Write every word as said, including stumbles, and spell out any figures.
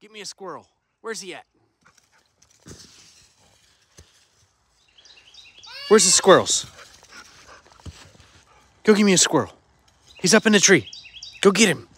Get me a squirrel. Where's he at? Where's the squirrels? Go get me a squirrel. He's up in the tree. Go get him.